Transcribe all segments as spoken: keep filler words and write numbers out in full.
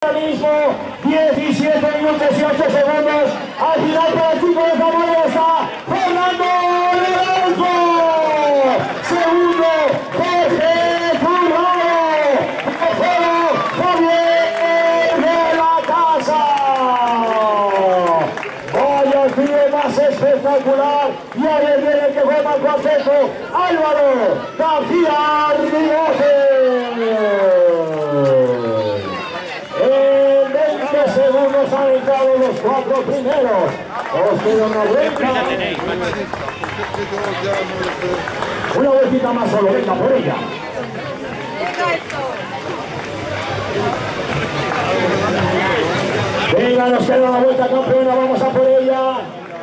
ahora mismo, diecisiete minutos y ocho segundos. Al final para el chico de Zamora está Fernando Lorenzo. Segundo, Jorge Currado. Tercero, Javier de la Casa. Vaya el trío más espectacular. Y ahí viene el que fue más cuarteto, Álvaro García Rigote. En veinte segundos han entrado los cuatro primeros. Os queda una vuelta. Una vueltita más solo, venga por ella. Venga, nos queda una vuelta campeona, vamos a por ella.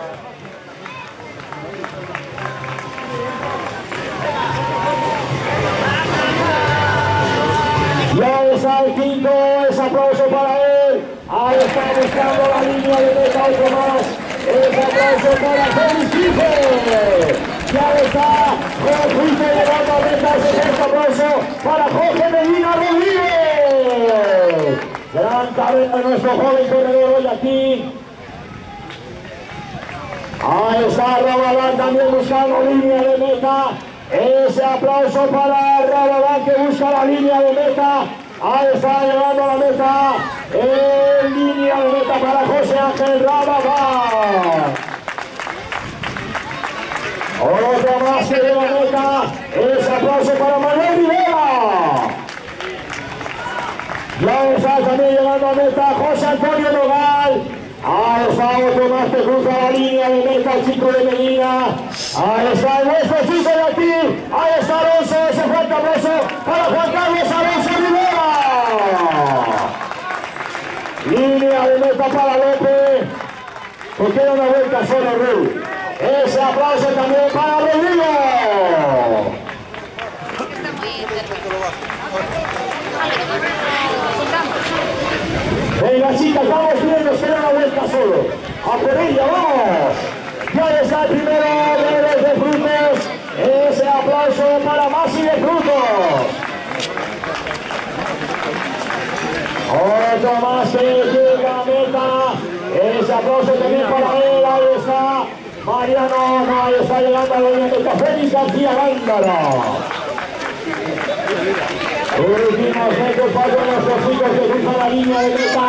Ya está el quinto, es aplauso para él. Ahí está buscando la línea de meta, otro más. Es aplauso para Félix Quince. Ya está Jorge llegando a meta, ese es aplauso para Jorge Medina Rodríguez. Gran cabeza de nuestro joven corredor hoy aquí. Ahí está Rabalán también buscando línea de meta. Ese aplauso para Rabalán que busca la línea de meta. Ahí está llegando a la meta. En línea de meta para José Ángel Rabalán. Otro más que llega a meta. Ese aplauso para Manuel Rivera. Ya está también llegando a meta José Antonio Nogal. Ahí está otro más que cruza la línea de meta, el chico de Medina. Ahí está nuestro chico de aquí. Ahí está Alonso, ese fuerte aplauso para Juan Carlos Alonso Rivera. Línea de meta para López. Que queda una vuelta solo, Ru. Ese aplauso también para Rodrigo. Venga chicas, vamos bien, nos queda una vuelta solo. A por ella, vamos. Ya está el primero de los de Frutos. Ese aplauso para Masi de Frutos. Otro más que llega a meta. Ese aplauso también para él. Ahí está Mariano. No, ahí está llegando a la línea de meta. Félix García Gándara. Últimos metros para nuestros chicos que cruzan la línea de meta.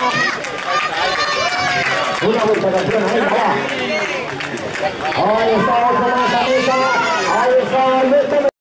Una vuelta campeona, venga, va. Ahí está otro más a meta. Ahí está Alberto.